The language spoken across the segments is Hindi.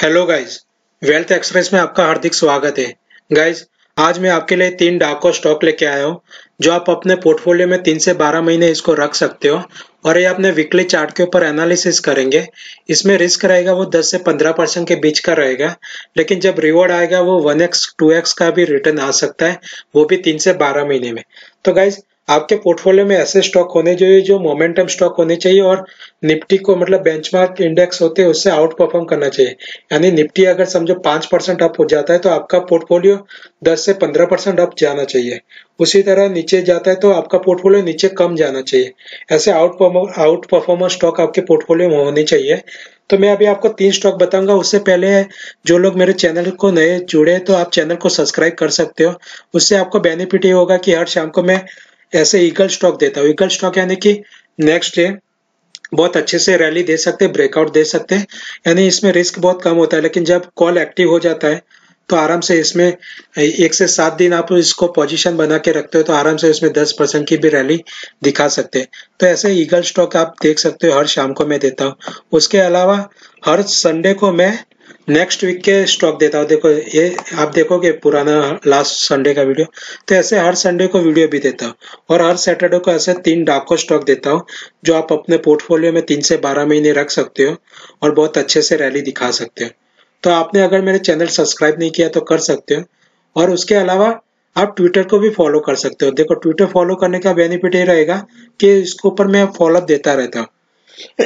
हेलो गाइस, वेल्थ एक्सप्रेस में आपका हार्दिक स्वागत है। गाइस, आज मैं आपके लिए 3 डाको स्टॉक लेके आया हूँ जो आप अपने पोर्टफोलियो में 3 से 12 महीने इसको रख सकते हो और ये अपने वीकली चार्ट के ऊपर एनालिसिस करेंगे। इसमें रिस्क रहेगा वो 10 से 15% के बीच का रहेगा, लेकिन जब रिवॉर्ड आएगा वो 1x 2x का भी रिटर्न आ सकता है, वो भी 3 से 12 महीने में। तो गाइस, आपके पोर्टफोलियो में ऐसे स्टॉक होने चाहिए जो मोमेंटम स्टॉक होने चाहिए और निफ्टी को मतलब बेंचमार्क इंडेक्स होते हैं उससे आउट परफॉर्म करना चाहिए। यानी निफ्टी अगर समझो 5% अप हो जाता है तो आपका पोर्टफोलियो 10 से 15% अप जाना चाहिए। उसी तरह नीचे जाता है तो आपका पोर्टफोलियो नीचे कम जाना चाहिए। ऐसे आउट परफॉर्मर स्टॉक आपके पोर्टफोलियो में होने चाहिए। तो मैं अभी आपको 3 स्टॉक बताऊंगा। उससे पहले जो लोग मेरे चैनल को नए जुड़े तो आप चैनल को सब्सक्राइब कर सकते हो। उससे आपको बेनिफिट ये होगा कि हर शाम को मैं ऐसे ईगल स्टॉक देता हूँ। ईगल स्टॉक यानी कि नेक्स्ट डे बहुत अच्छे से रैली दे सकते हैं, ब्रेकआउट दे सकते हैं। यानी इसमें रिस्क बहुत कम होता है, लेकिन जब कॉल एक्टिव हो जाता है तो आराम से इसमें 1 से 7 दिन आप इसको पोजीशन बना के रखते हो तो आराम से इसमें 10% की भी रैली दिखा सकते हैं। तो ऐसे ईगल स्टॉक आप देख सकते हो, हर शाम को मैं देता हूँ। उसके अलावा हर संडे को मैं नेक्स्ट वीक के स्टॉक देता हूँ। देखो, ये आप देखोगे पुराना लास्ट संडे का वीडियो, तो ऐसे हर संडे को वीडियो भी देता हूँ और हर सैटरडे को ऐसे 3 डाको स्टॉक देता हूँ जो आप अपने पोर्टफोलियो में 3 से 12 महीने रख सकते हो और बहुत अच्छे से रैली दिखा सकते हो। तो आपने अगर मेरे चैनल सब्सक्राइब नहीं किया तो कर सकते हो। और उसके अलावा आप ट्विटर को भी फॉलो कर सकते हो। देखो, ट्विटर फॉलो करने का बेनिफिट ये रहेगा कि इसके ऊपर मैं फॉलो देता रहता हूँ।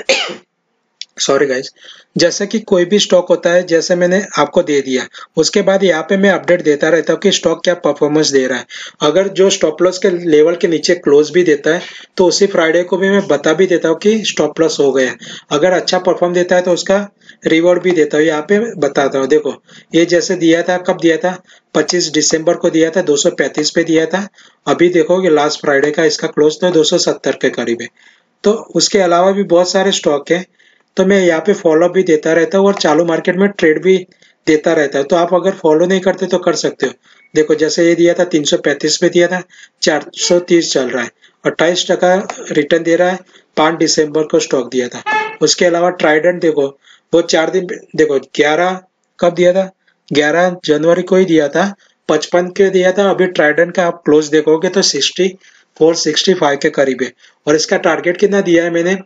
सॉरी गाइज, जैसे कि कोई भी स्टॉक होता है, जैसे मैंने आपको दे दिया, उसके बाद यहाँ पे मैं अपडेट देता रहता हूँ कि स्टॉक क्या परफॉर्मेंस दे रहा है। अगर जो स्टॉप लॉस के लेवल के नीचे क्लोज भी देता है तो उसी फ्राइडे को भी मैं बता भी देता हूँ कि स्टॉप लॉस हो गया है। अगर अच्छा परफॉर्म देता है तो उसका रिवॉर्ड भी देता हूँ, यहाँ पे बताता हूँ। देखो, ये जैसे दिया था, कब दिया था? 25 दिसंबर को दिया था, 235 पे दिया था। अभी देखोगे लास्ट फ्राइडे का इसका क्लोज तो 270 के करीब है। तो उसके अलावा भी बहुत सारे स्टॉक है, तो मैं यहाँ पे फॉलो भी देता रहता हूँ और चालू मार्केट में ट्रेड भी देता रहता हूँ। तो आप अगर फॉलो नहीं करते तो कर सकते हो। देखो, जैसे ये दिया था 335 पे दिया था, 430 चल रहा है, 28% रिटर्न दे रहा है। 5 दिसंबर को स्टॉक दिया था। उसके अलावा ट्राइडेंट देखो, वो 4 दिन देखो, 11 कब दिया था? 11 जनवरी को ही दिया था, 55 के दिया था। अभी ट्राइडेंट का आप क्लोज देखोगे तो 64-65 के करीब है। और इसका टारगेट कितना दिया है मैंने?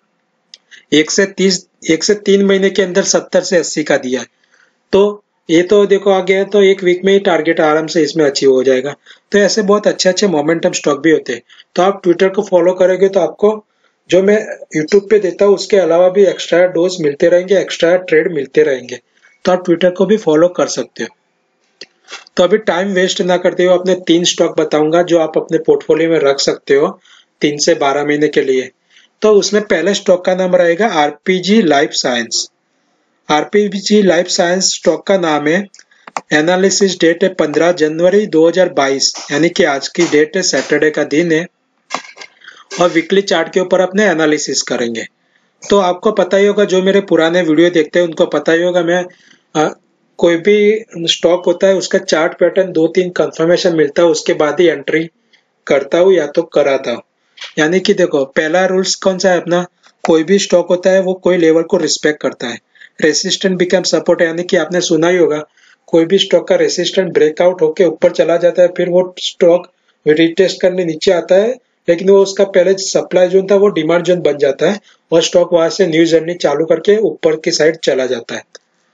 1 से 3 महीने के अंदर 70 से 80 का दिया है। तो ये तो देखो आ गया, तो एक वीक में ही टारगेट आराम से इसमें अचीव हो जाएगा। तो ऐसे बहुत अच्छे अच्छे मोमेंटम स्टॉक भी होते हैं। तो आप ट्विटर को फॉलो करोगे तो आपको जो मैं यूट्यूब पे देता हूँ उसके अलावा भी एक्स्ट्रा डोज मिलते रहेंगे, एक्स्ट्रा ट्रेड मिलते रहेंगे। तो आप ट्विटर को भी फॉलो कर सकते हो। तो अभी टाइम वेस्ट ना करते हुए अपने 3 स्टॉक बताऊंगा जो आप अपने पोर्टफोलियो में रख सकते हो 3 से 12 महीने के लिए। तो उसमें पहले स्टॉक का नाम रहेगा RPG life science. RPG life science stock का नाम है। एनालिसिस डेट है 15 जनवरी 2022, यानी कि आज की डेट है, सैटरडे का दिन है। और वीकली चार्ट के ऊपर अपने एनालिसिस करेंगे। तो आपको पता ही होगा, जो मेरे पुराने वीडियो देखते हैं उनको पता ही होगा, मैं कोई भी स्टॉक होता है उसका चार्ट पैटर्न 2-3 कंफर्मेशन मिलता है, उसके बाद ही एंट्री करता हूँ या तो कराता हूँ। यानी कि देखो, पहला रूल्स कौन सा है अपना? कोई भी स्टॉक होता है वो कोई लेवल को रिस्पेक्ट करता है। रेसिस्टेंट बिकम सपोर्ट, यानी कि आपने सुना ही होगा, कोई भी स्टॉक का रेसिस्टेंट ब्रेकआउट होके ऊपर चला जाता है, फिर वो स्टॉक रिटेस्ट करने नीचे आता है, लेकिन वो उसका पहले सप्लाई जोन था वो डिमांड जोन बन जाता है और स्टॉक वहां से न्यू जर्नी चालू करके ऊपर की साइड चला जाता है।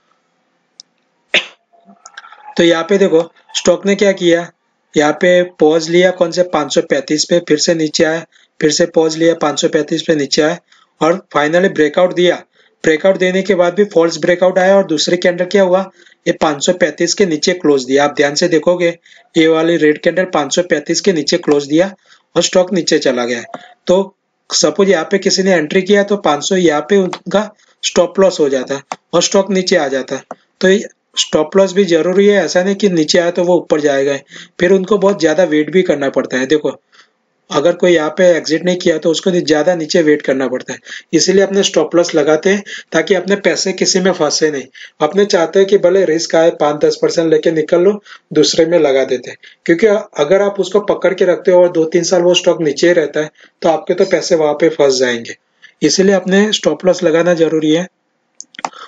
तो यहाँ पे देखो, स्टॉक ने क्या किया, यहाँ पे पॉज लिया, कौन से 535 पे, फिर से नीचे आया, फिर से पॉज लिया, 535 पे नीचे आया और फाइनली ब्रेकआउट दिया। ब्रेकआउट देने के बाद भी फॉल्स ब्रेकआउट आया और दूसरे कैंडल क्या हुआ, ये 535 के नीचे क्लोज दिया। आप ध्यान से देखोगे, ये वाली रेड कैंडल 535 के नीचे क्लोज दिया और स्टॉक नीचे चला गया। तो सपोज यहाँ पे किसी ने एंट्री किया तो 500 यहाँ पे उनका स्टॉप लॉस हो जाता और स्टॉक नीचे आ जाता। तो स्टॉप लॉस भी जरूरी है, ऐसा नहीं कि नीचे आया तो वो ऊपर जाएगा। फिर उनको बहुत ज्यादा वेट भी करना पड़ता है। देखो, अगर कोई यहाँ पे एग्जिट नहीं किया तो उसको ज्यादा नीचे वेट करना पड़ता है। इसीलिए अपने स्टॉप लॉस लगाते हैं ताकि अपने पैसे किसी में फंसे नहीं। अपने चाहते हैं कि भले रिस्क आए 5-10% लेके निकल लो, दूसरे में लगा देते हैं। क्योंकि अगर आप उसको पकड़ के रखते हो और 2-3 साल वो स्टॉक नीचे रहता है तो आपके तो पैसे वहां पे फंस जाएंगे। इसीलिए अपने स्टॉप लॉस लगाना जरूरी है।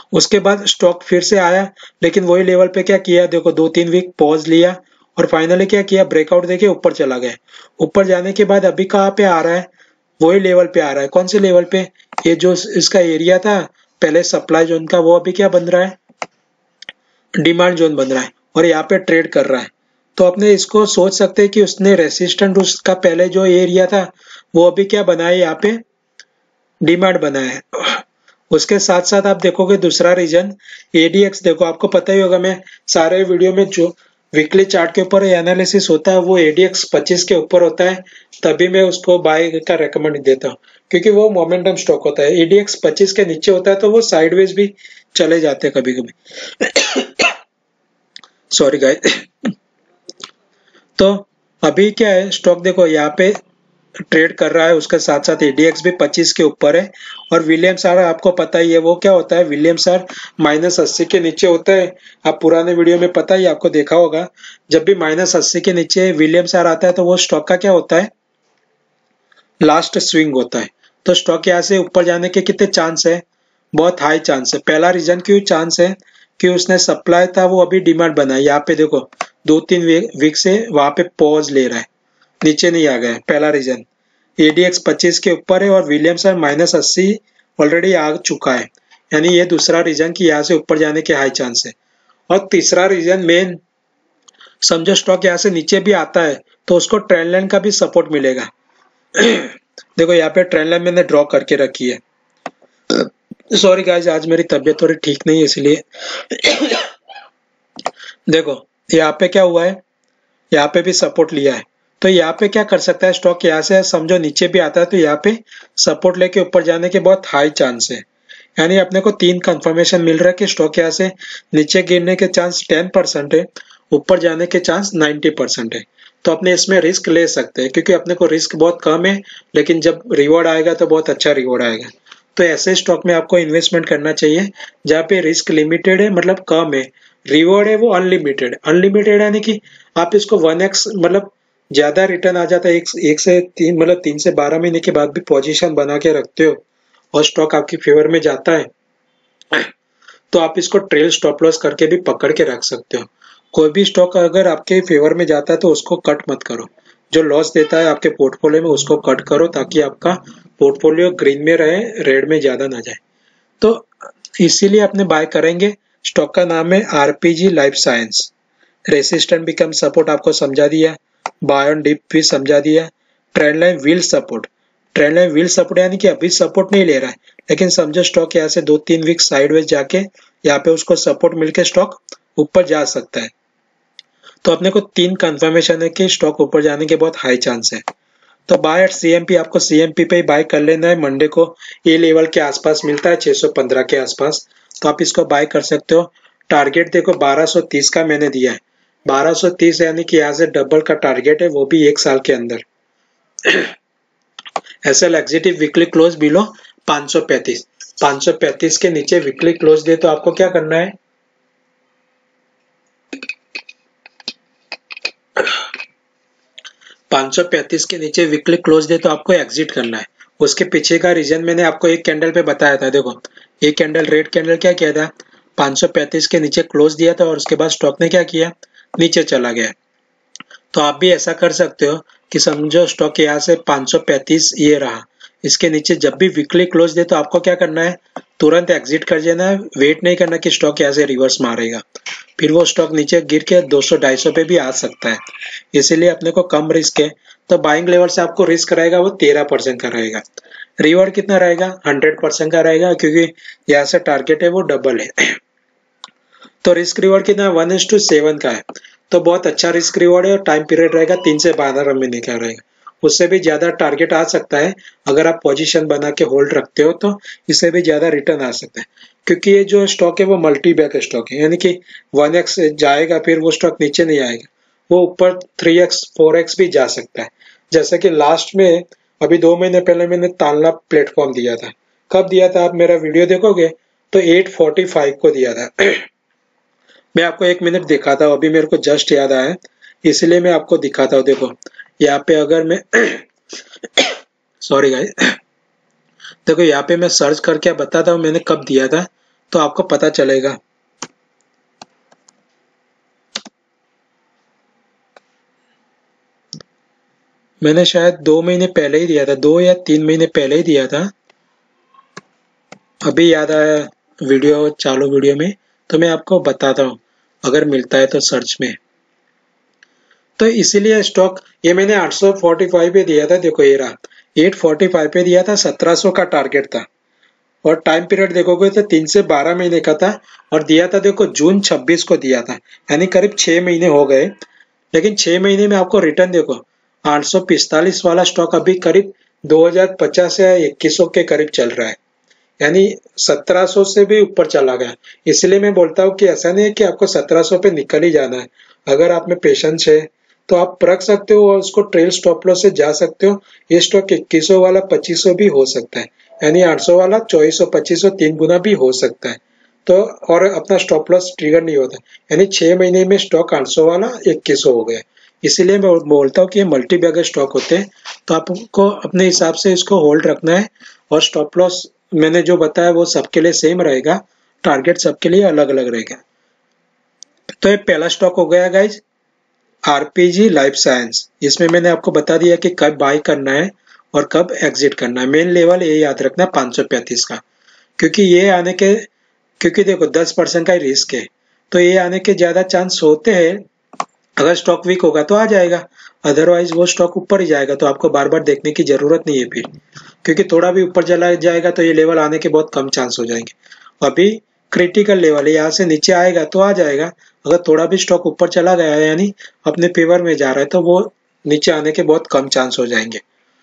उसके बाद स्टॉक फिर से आया, लेकिन वही लेवल पे क्या किया, देखो 2-3 वीक पॉज लिया और फाइनली क्या किया, ब्रेकआउट देके ऊपर चला गया। ऊपर जाने के बाद अभी कहाँ पे आ रहा है, वही लेवल पे आ रहा है। कौन से लेवल पे, ये जो इसका एरिया था पहले सप्लाई जोन का, वो अभी क्या बन रहा है, डिमांड जोन बन रहा है और यहाँ पे ट्रेड कर रहा है। तो अपने इसको सोच सकते हैं कि उसने रेसिस्टेंट उसका पहले जो एरिया था वो अभी क्या बनाया, यहाँ पे डिमांड बनाया है। उसके साथ साथ आप देखोगे दूसरा रीजन एडीएक्स, देखो आपको पता ही होगा, मैं सारे वीडियो में जो वीकली चार्ट के ऊपर एनालिसिस होता है वो एडीएक्स 25 के ऊपर होता है, तभी मैं उसको बाय का रेकमेंड देता हूँ, क्योंकि वो मोमेंटम स्टॉक होता है। एडीएक्स 25 के नीचे होता है तो वो साइडवेज भी चले जाते हैं कभी कभी। Sorry guys. तो अभी क्या है, स्टॉक देखो यहाँ पे ट्रेड कर रहा है, उसके साथ साथ एडीएक्स भी 25 के ऊपर है। और विलियम्स आर आपको पता ही है वो क्या होता है, विलियम्स आर -80 के नीचे होता है। आप पुराने वीडियो में पता ही आपको देखा होगा, जब भी -80 के नीचे विलियम्स आर आता है तो वो स्टॉक का क्या होता है, लास्ट स्विंग होता है। तो स्टॉक यहाँ से ऊपर जाने के कितने चांस है, बहुत हाई चांस है। पहला रीजन क्यों चांस है कि उसने सप्लाई था वो अभी डिमांड बनाई, यहाँ पे देखो 2-3 वीक से वहां पे पॉज ले रहा है, नीचे नहीं आ गया है, पहला रीजन। एडीएक्स 25 के ऊपर है और विलियम्स आर -80 ऑलरेडी आ चुका है, यानी ये दूसरा रीजन कि यहाँ से ऊपर जाने के हाई चांस है। और तीसरा रीजन मेन, समझो स्टॉक यहाँ से नीचे भी आता है तो उसको ट्रेंड लाइन का भी सपोर्ट मिलेगा। देखो यहाँ पे ट्रेंड लाइन मैंने ड्रॉ करके रखी है। सॉरी गाइस, आज मेरी तबीयत थोड़ी ठीक नहीं है इसलिए। देखो यहाँ पे क्या हुआ है, यहाँ पे भी सपोर्ट लिया है, तो यहाँ पे क्या कर सकता है स्टॉक, यहाँ से समझो नीचे भी आता है तो यहाँ पे सपोर्ट लेके ऊपर जाने के बहुत हाई चांस है। यानी अपने को 3 कंफर्मेशन मिल रहा है कि स्टॉक यहाँ से नीचे गिरने के चांस 10% है, ऊपर जाने के चांस 90% है। तो अपने इसमें रिस्क ले सकते हैं, क्योंकि अपने को रिस्क बहुत कम है, लेकिन जब रिवॉर्ड आएगा तो बहुत अच्छा रिवॉर्ड आएगा। तो ऐसे स्टॉक में आपको इन्वेस्टमेंट करना चाहिए जहाँ पे रिस्क लिमिटेड है, मतलब कम है, रिवॉर्ड है वो अनलिमिटेड। अनलिमिटेड यानी कि आप इसको 1x मतलब ज्यादा रिटर्न आ जाता है, एक से 3 मतलब 3 से 12 महीने के बाद भी पोजीशन बना के रखते हो और स्टॉक आपकी फेवर में जाता है, तो आप इसको ट्रेल स्टॉप लॉस करके भी पकड़ के रख सकते हो। कोई भी स्टॉक अगर आपके फेवर में जाता है तो उसको कट मत करो, जो लॉस देता है आपके पोर्टफोलियो में उसको कट करो, ताकि आपका पोर्टफोलियो ग्रीन में रहे, रेड में ज्यादा ना जाए। तो इसीलिए अपने बाय करेंगे। स्टॉक का नाम है RPG life science. Resistant become support आपको समझा दिया, बाय ऑन डिप भी समझा दिया, trend line wheel support. Trend line wheel support यानी कि अभी सपोर्ट नहीं ले रहा है, लेकिन समझो स्टॉक यहाँ से 2-3 वीक साइडवेज जाके यहाँ पे उसको सपोर्ट मिलके स्टॉक ऊपर जा सकता है। तो अपने को 3 कंफर्मेशन है कि स्टॉक ऊपर जाने के बहुत हाई चांस है। तो बाय एट सीएमपी, आपको सीएमपी पे ही बाय कर लेना है। मंडे को ये लेवल के आसपास मिलता है, 615 के आसपास, तो आप इसको बाय कर सकते हो। टारगेट देखो 1230 का मैंने दिया है, 1230 यानी कि यहाँ से डबल का टारगेट है, वो भी 1 साल के अंदर। SL executive weekly close below 535, 535 के नीचे वीकली क्लोज दे तो आपको क्या करना है, $535 के नीचे वीकली क्लोज दे तो आपको एग्जिट करना है। उसके पीछे का रीजन मैंने आपको एक कैंडल पे बताया था। देखो एक कैंडल, रेड कैंडल क्या किया था, 535 के नीचे क्लोज दिया था और उसके बाद स्टॉक ने क्या किया, नीचे चला गया। तो आप भी ऐसा कर सकते हो कि समझो स्टॉक यहाँ से 535 ये रहा, इसके नीचे जब भी वीकली क्लोज दे तो आपको क्या करना है, तुरंत एग्जिट कर देना है। वेट नहीं करना कि स्टॉक यहाँ से रिवर्स मारेगा, फिर वो स्टॉक नीचे गिर के 200-250 पे भी आ सकता है। इसीलिए अपने को कम रिस्क है, तो बाइंग लेवल से आपको रिस्क रहेगा वो 13% का रहेगा। रिवॉर्ड कितना रहेगा, 100% का रहेगा, क्योंकि यहाँ से टारगेट है वो डबल है। तो रिस्क रिवॉर्ड कितना 1:7 का है, तो बहुत अच्छा रिस्क रिवॉर्ड है। और टाइम पीरियड रहेगा 3 से 12 महीने का रहेगा, उससे भी ज्यादा टारगेट आ सकता है। अगर आप पोजीशन बना के होल्ड रखते हो तो इससे भी ज्यादा रिटर्न आ सकता है, क्योंकि ये जो स्टॉक है वो मल्टी बैग स्टॉक है, यानी कि 1x जाएगा फिर वो स्टॉक नीचे नहीं आएगा, वो ऊपर 3x 4x भी जा सकता है। जैसे कि लास्ट में अभी 2 महीने पहले मैंने तानला प्लेटफॉर्म दिया था। कब दिया था, आप मेरा वीडियो देखोगे तो 845 को दिया था। मैं आपको 1 मिनट दिखाता हूँ, अभी मेरे को जस्ट याद आया इसलिए मैं आपको दिखाता हूँ। देखो यहाँ पे अगर मैं सॉरी गाइस, देखो यहाँ पे मैं सर्च करके बताता हूँ मैंने कब दिया था। तो आपको पता चलेगा। मैंने शायद 2 महीने पहले ही दिया था, 2 या 3 महीने पहले ही दिया था, अभी याद आया वीडियो चालू वीडियो में, तो मैं आपको बताता हूँ अगर मिलता है तो सर्च में। तो इसीलिए स्टॉक ये मैंने 845 पे दिया था, देखो ये रहा 845 पे दिया था, 1700 का टारगेट था, और टाइम पीरियड देखोगे तो 3 से 12 महीने का था, और दिया था देखो जून 26 को दिया था, यानी करीब 6 महीने हो गए। लेकिन 6 महीने में आपको रिटर्न देखो 845 वाला स्टॉक अभी करीब 2050 या 2100 के करीब चल रहा है, यानी 1700 से भी ऊपर चला गया। इसलिए मैं बोलता हूँ कि ऐसा नहीं है कि आपको 1700 पे निकल ही जाना है। अगर आप में पेशेंस है तो आप रख सकते हो और उसको ट्रेल स्टॉप लॉस से जा सकते हो। ये स्टॉक 2100 वाला 2500 भी हो सकता है, यानी 800 वाला 2400 2500 3 गुना भी हो सकता है। तो और अपना स्टॉप लॉस ट्रिगर नहीं होता, यानी 6 महीने में स्टॉक 800 वाला 2100 हो गया। इसीलिए मैं बोलता हूँ कि ये मल्टी बैगर स्टॉक होते हैं, तो आपको अपने हिसाब से इसको होल्ड रखना है। और स्टॉप लॉस मैंने जो बताया वो सबके लिए सेम रहेगा, टारगेट सबके लिए अलग अलग रहेगा। तो ये पहला स्टॉक हो गया गाइज, आरपीजी लाइफ साइंस। इसमें मैंने आपको बता दिया कि कब बाय करना है और कब एग्जिट करना है। मेन लेवल ये याद रखना 535 का, क्योंकि ये आने के, क्योंकि देखो 10% का ही रिस्क है, तो ये आने के ज्यादा चांस होते हैं। अगर स्टॉक वीक होगा तो आ जाएगा, अदरवाइज वो स्टॉक ऊपर ही जाएगा, तो आपको बार बार देखने की जरूरत नहीं है फिर, क्योंकि थोड़ा भी ऊपर चला जाएगा तो ये लेवल आने के बहुत कम चांस हो जाएंगे। अभी क्रिटिकल लेवल है, यहाँ से नीचे आएगा तो आ जाएगा, अगर थोड़ा भी स्टॉक ऊपर चला गया है यानी अपने फेवर में जा रहा है तो वो नीचे आने के बहुत कम चांस हो जाएंगे।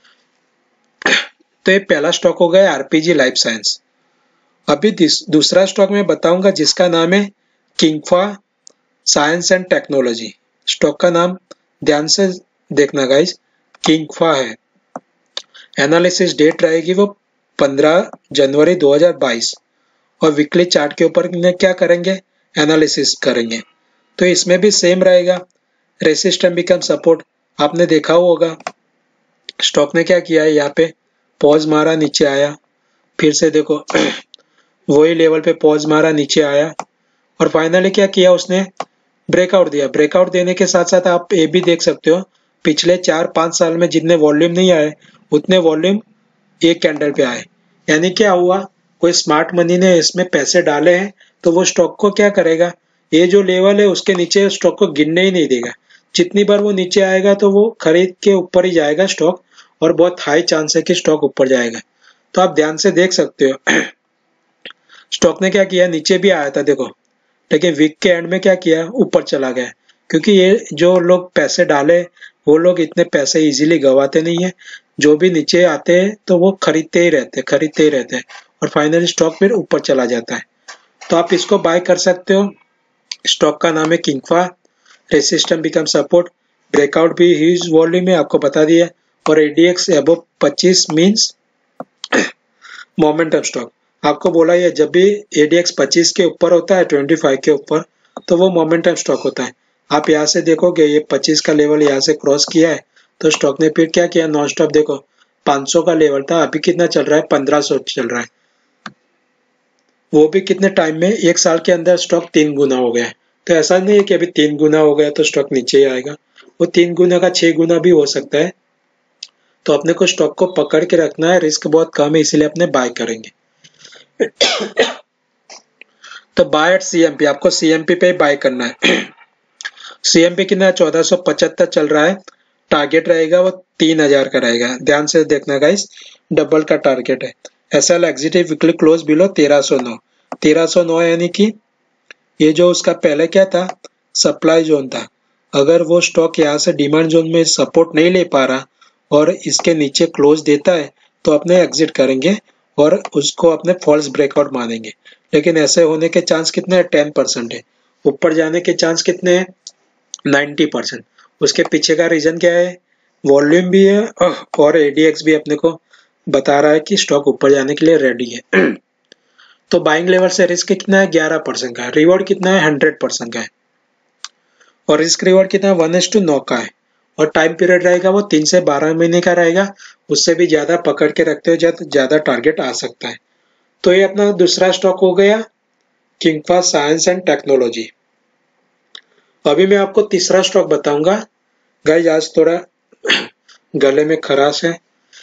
तो ये पहला स्टॉक हो गया आरपीजी लाइफ साइंस। अभी दूसरा स्टॉक मैं बताऊंगा जिसका नाम है Kingfa science and technology. Stock का नाम ध्यान से देखना गाइस, किंगफा है। एनालिसिस डेट रहेगी वो 15 जनवरी 2022, और वीकली चार्ट के ऊपर क्या करेंगे, एनालिसिस करेंगे। तो इसमें भी सेम रहेगा, रेसिस्टेंस बिकम सपोर्ट। आपने देखा होगा स्टॉक ने क्या किया है, यहाँ पे पॉज मारा, नीचे आया, फिर से देखो वही लेवल पे पॉज मारा, नीचे आया, और फाइनली क्या किया उसने, ब्रेकआउट दिया। ब्रेकआउट देने के साथ साथ आप ये भी देख सकते हो पिछले 4-5 साल में जितने वॉल्यूम नहीं आए उतने वॉल्यूम एक कैंडल पे आए। यानी क्या हुआ, कोई स्मार्ट मनी ने इसमें पैसे डाले हैं तो वो स्टॉक को क्या करेगा, ये जो लेवल है उसके नीचे स्टॉक को गिरने ही नहीं देगा। जितनी बार वो नीचे आएगा तो वो खरीद के ऊपर ही जाएगा स्टॉक, और बहुत हाई चांस है कि स्टॉक ऊपर जाएगा। तो आप ध्यान से देख सकते हो स्टॉक ने क्या किया, नीचे भी आया था देखो, लेकिन वीक के एंड में क्या किया, ऊपर चला गया। क्योंकि ये जो लोग पैसे डाले वो लोग इतने पैसे इजीली गवाते नहीं है, जो भी नीचे आते हैं तो वो खरीदते ही रहते हैं, और फाइनली स्टॉक फिर ऊपर चला जाता है। तो आप इसको बाय कर सकते हो। स्टॉक का नाम है Kingfa, resistance become support, breakout भी ह्यूज वॉल्यूम में आपको बता दिया, और ADX above 25 means momentum stock. आपको बोला ये जब भी एडीएक्स 25 के ऊपर होता है, 25 के ऊपर, तो वो मोमेंटम स्टॉक होता है। आप यहाँ से देखोगे ये 25 का लेवल यहाँ से क्रॉस किया है, तो स्टॉक ने फिर क्या किया, नॉन स्टॉप देखो 500 का लेवल था, अभी कितना चल रहा है, 1500 चल रहा है। वो भी कितने टाइम में, 1 साल के अंदर स्टॉक 3 गुना हो गया है। तो ऐसा नहीं है कि अभी 3 गुना हो गया तो स्टॉक नीचे ही आएगा, वो 3 गुना का 6 गुना भी हो सकता है। तो अपने को स्टॉक को पकड़ के रखना है, रिस्क बहुत कम है, इसीलिए अपने बाय करेंगे। तो बाय एट सीएमपी, आपको सीएमपी पे बाय करना है। सीएमपी कितना 1475 चल रहा है, टारगेट रहेगा वो 3000 का रहेगा। ध्यान से देखना गाइस, डबल का टारगेट है। SL executive weekly close below 1309, 1309 यानी कि ये जो उसका पहले क्या था, सप्लाई जोन था। अगर वो स्टॉक यहाँ से डिमांड जोन में सपोर्ट नहीं ले पा रहा और इसके नीचे क्लोज देता है तो अपने एग्जिट करेंगे और उसको अपने फॉल्स ब्रेकआउट मानेंगे। लेकिन ऐसे होने के चांस कितने हैं, 10% है। ऊपर जाने के चांस कितने हैं, 90%। उसके पीछे का रीजन क्या है, वॉल्यूम भी है और एडीएक्स भी अपने को बता रहा है कि स्टॉक ऊपर जाने के लिए रेडी है। तो बाइंग लेवल से रिस्क कितना है, 11% का है। रिवॉर्ड कितना है, 100% का है। और रिस्क रिवॉर्ड कितना है, 1:9 का है। और टाइम पीरियड रहेगा वो 3 से 12 महीने का रहेगा, उससे भी ज्यादा पकड़ के रखते हो ज्यादा टारगेट आ सकता है। तो ये अपना दूसरा स्टॉक हो गया किंगफा साइंस एंड टेक्नोलॉजी। अभी मैं आपको तीसरा स्टॉक बताऊंगा। गाइज आज थोड़ा गले में खराश है,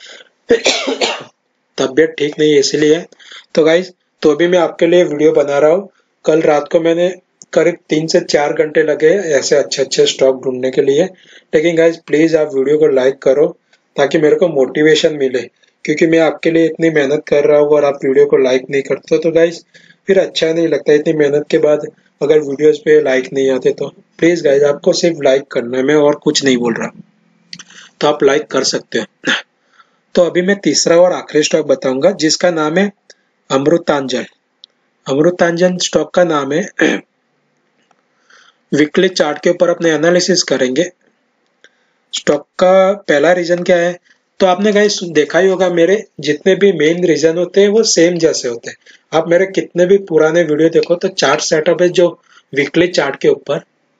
तबीयत ठीक नहीं है इसलिए। तो गाइज तो अभी मैं आपके लिए वीडियो बना रहा हूँ। कल रात को मैंने करीब 3 से 4 घंटे लगे ऐसे अच्छे अच्छे स्टॉक ढूंढने के लिए। लेकिन गाइज प्लीज आप वीडियो को लाइक करो ताकि मेरे को मोटिवेशन मिले, क्योंकि मैं आपके लिए इतनी मेहनत कर रहा हूँ और आप वीडियो को लाइक नहीं करते तो गाइज फिर अच्छा नहीं लगता। इतनी मेहनत के बाद अगर वीडियोस पे लाइक नहीं आते तो प्लीज गाइज आपको सिर्फ लाइक करना है, मैं और कुछ नहीं बोल रहा, तो आप लाइक कर सकते हो। तो अभी मैं तीसरा और आखिरी स्टॉक बताऊंगा जिसका नाम है अमृतांजन। अमृतांजन स्टॉक का नाम है। वीकली चार्ट के ऊपर अपने एनालिसिस करेंगे। स्टॉक का पहला रीजन क्या है, तो आपने गाइस देखा ही होगा मेरे जितने भी मेन रीजन होते हैं वो सेम जैसे होते हैं। आप मेरे कितने भी पुराने वीडियो देखो तो चार्ट सेटअप है जो वीकली चार्ट के ऊपर,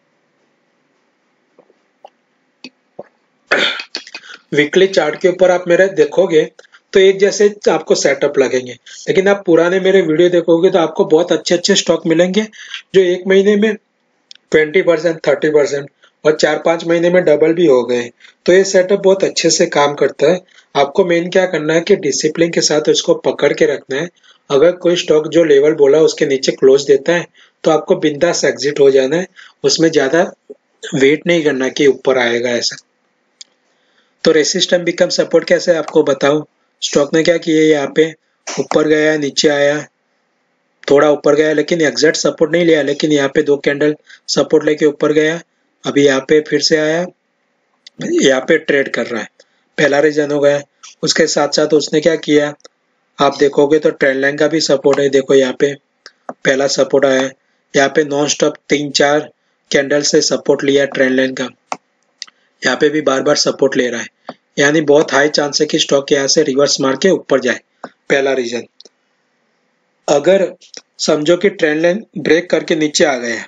वीकली चार्ट के ऊपर आप मेरे देखोगे तो एक जैसे आपको सेटअप लगेंगे। लेकिन आप पुराने मेरे वीडियो देखोगे तो आपको बहुत अच्छे अच्छे स्टॉक मिलेंगे जो एक महीने में 20%, 30% और 4-5 महीने में डबल भी हो गए। तो ये सेटअप बहुत अच्छे से काम करता है। आपको मेन क्या करना है कि डिसिप्लिन के साथ उसको पकड़ के रखना है। अगर कोई स्टॉक जो लेवल बोला उसके नीचे क्लोज देता है तो आपको बिंदास एग्जिट हो जाना है। उसमें ज्यादा वेट नहीं करना कि ऊपर आएगा ऐसा। तो रेसिस्टेंस बिकम सपोर्ट कैसे आपको बताऊं। स्टॉक ने क्या किया, यहाँ पे ऊपर गया, नीचे आया, थोड़ा ऊपर गया लेकिन एग्जैक्ट सपोर्ट नहीं लिया, लेकिन यहाँ पे 2 कैंडल सपोर्ट लेके ऊपर गया। अभी यहाँ पे फिर से आया, यहाँ पे ट्रेड कर रहा है। पहला रीजन हो गया। उसके साथ साथ उसने क्या किया, आप देखोगे तो ट्रेंड लाइन का भी सपोर्ट है। देखो यहाँ पे पहला सपोर्ट आया, यहाँ पे नॉन स्टॉप 3-4 कैंडल से सपोर्ट लिया ट्रेंड लाइन का। यहाँ पे भी बार बार सपोर्ट ले रहा है, यानी बहुत हाई चांस है कि स्टॉक यहाँ से रिवर्स मार के ऊपर जाए। पहला रीजन। अगर समझो कि ट्रेंड लाइन ब्रेक करके नीचे आ गया,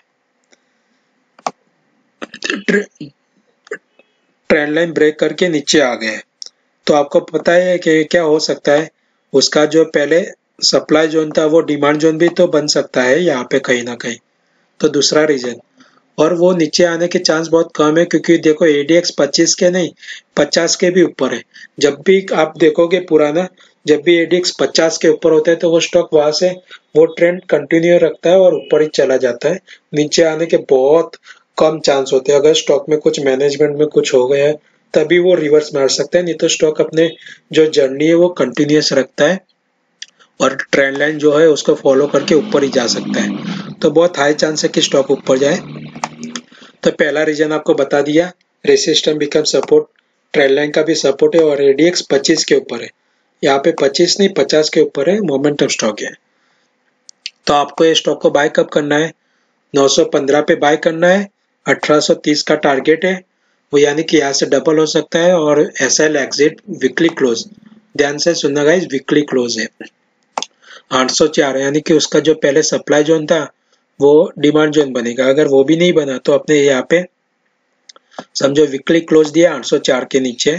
ट्रेंड लाइन ब्रेक करके नीचे आ गए तो आपको पता है कि क्या हो सकता है, उसका जो पहले सप्लाई जोन था वो डिमांड जोन भी तो बन सकता है यहाँ पे कहीं ना कहीं। तो दूसरा रीजन, और वो नीचे आने के चांस बहुत कम है क्योंकि देखो ADX 25 के नहीं 50 के भी ऊपर है। जब भी आप देखोगे पुराना, जब भी ADX 50 के ऊपर होता है तो वो स्टॉक वहां से वो ट्रेंड कंटिन्यू रखता है और ऊपर ही चला जाता है। नीचे आने के बहुत कम चांस होते हैं। अगर स्टॉक में कुछ मैनेजमेंट में कुछ हो गया है तभी वो रिवर्स मार सकता है, नहीं तो स्टॉक अपने जो जर्नी है वो कंटिन्यूअस रखता है और ट्रेंड लाइन जो है उसको फॉलो करके ऊपर ही जा सकता है। तो बहुत हाई चांस है कि स्टॉक ऊपर जाए। तो पहला रीजन आपको बता दिया, resistance become support, trend line का भी सपोर्ट है और ADX 25 के ऊपर है। यहाँ पे 25 नहीं 50 के ऊपर है, मोमेंटम स्टॉक है। तो आपको ये स्टॉक को बाय कब करना है, 915 पे बाय करना है। 1830 का टारगेट है वो, यानी कि यहाँ से डबल हो सकता है। और SL एग्जिट वीकली क्लोज, ध्यान से सुनना गाइस, वीकली क्लोज है 804, यानी कि उसका जो पहले सप्लाई जोन था वो डिमांड जोन बनेगा। अगर वो भी नहीं बना तो अपने यहाँ पे समझो वीकली क्लोज दिया 804 के नीचे,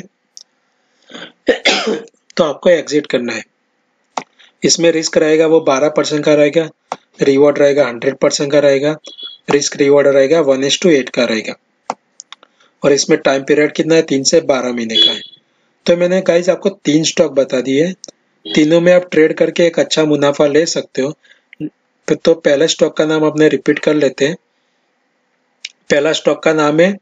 तो आपको एग्जिट करना है। इसमें रिस्क रहेगा वो 12% का रहेगा, रिवॉर्ड रहेगा 100% का रहेगा। रिस्क रिवॉर्ड रहेगा 1:8 का रहेगा। और इसमें टाइम पीरियड कितना है, 3 से 12 महीने का है। तो मैंने गाइस आपको 3 स्टॉक बता दिए, तीनों में आप ट्रेड करके एक अच्छा मुनाफा ले सकते हो। तो पहले स्टॉक का नाम अपने रिपीट कर लेते हैं। पहला स्टॉक का नाम है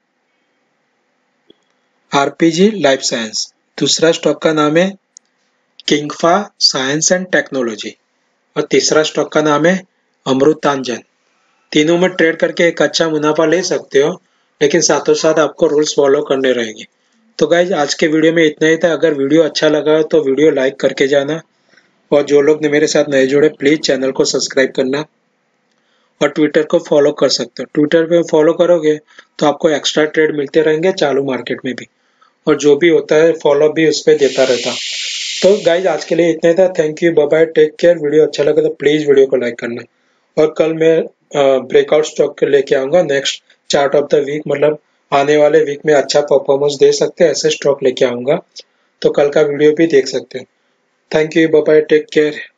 RPG लाइफ साइंस, दूसरा स्टॉक का नाम है किंगफा साइंस एंड टेक्नोलॉजी और तीसरा स्टॉक का नाम है अमृतांजन। तीनों में ट्रेड करके एक अच्छा मुनाफा ले सकते हो, लेकिन साथों साथ आपको रूल्स फॉलो करने रहेंगे। तो गाइज आज के वीडियो में इतना ही था। अगर वीडियो अच्छा लगा तो वीडियो लाइक करके जाना, और जो लोग मेरे साथ नए जुड़े प्लीज चैनल को सब्सक्राइब करना, और ट्विटर को फॉलो कर सकते हो। ट्विटर पे फॉलो करोगे तो आपको एक्स्ट्रा ट्रेड मिलते रहेंगे चालू मार्केट में भी, और जो भी होता है फॉलो भी उस पर देता रहता। तो गाइज आज के लिए इतना ही था। Thank you, bye bye, take care. Video अच्छा लगा तो प्लीज वीडियो को लाइक करना, और कल मैं ब्रेकआउट स्टॉक लेके आऊंगा next chart of the week, मतलब आने वाले वीक में अच्छा परफॉर्मेंस दे सकते हैं ऐसे स्टॉक लेके आऊंगा। तो कल का वीडियो भी देख सकते हैं। Thank you, bye bye, take care.